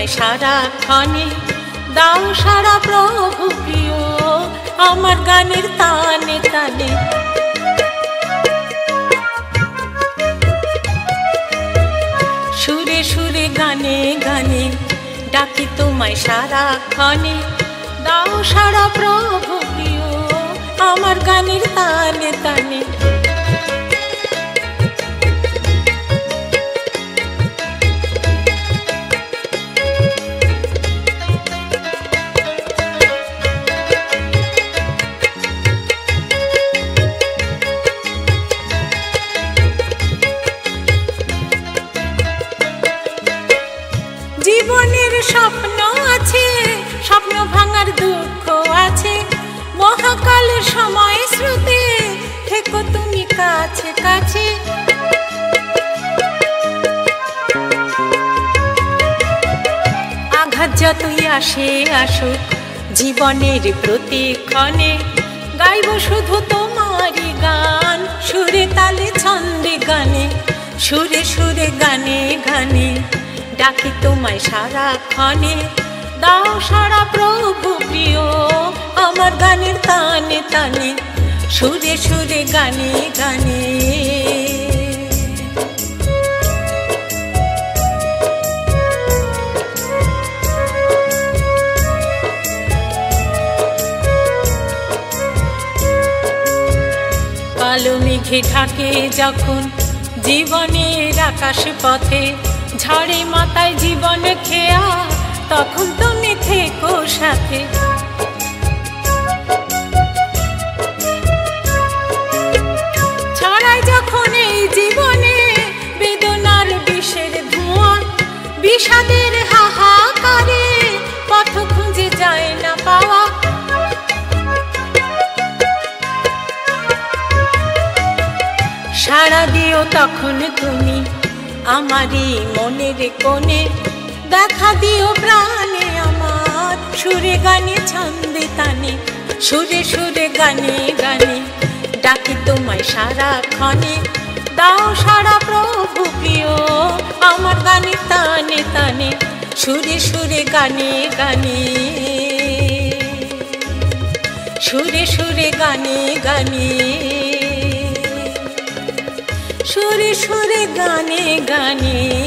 তোমায় সারাক্ষণে, দাও সারা প্রভু প্রিয় আমার গানের তানে তানে। সুরে সুরে গানে গানে ডাকি তোমায় সারাক্ষণে, দাও সারা প্রভু প্রিয় আমার গানের তানে তানে। জীবনের স্বপ্ন আছে, স্বপ্ন ভাঙার দুঃখ আছে, মহাকালের সময় স্রোতে থেকো তুমি কাছে কাছে। আঘাত যতই আসে আসুক জীবনের প্রতিক্ষণে, গাইব শুধু তোমারই গান সুরে তালে ছন্দে গানে। সুরে সুরে গানে গানে ডাকি তোমায় সারাক্ষণে, দাও সারা প্রভু প্রিয় আমার গানের তানে তানে। সুরে সুরে গানে গানে। কালো মেঘে ঢাকে যখন জীবনের আকাশ পথে, ঝড়ে মাথায় জীবন খেয়া তখন তুমি থেকো সাথে। ছড়ায় যখন এই জীবনে বেদনার বিষের ধোঁয়া, বিষাদের হাহাকারে পথ খুঁজে যায় না পাওয়া। সাড়া দিও তখন তুমি আমারই মনের কোণে, দেখা দিও প্রাণে আমার সুরে গানে ছন্দে তানে। সুরে সুরে গানে গানে ডাকি তোমায় সারাক্ষণে, দাও সারা প্রভু প্রিয় আমার গানে তানে তানে। সুরে সুরে গানে গানে। সুরে সুরে গানে গানে। সুরে সুরে গানে গানে।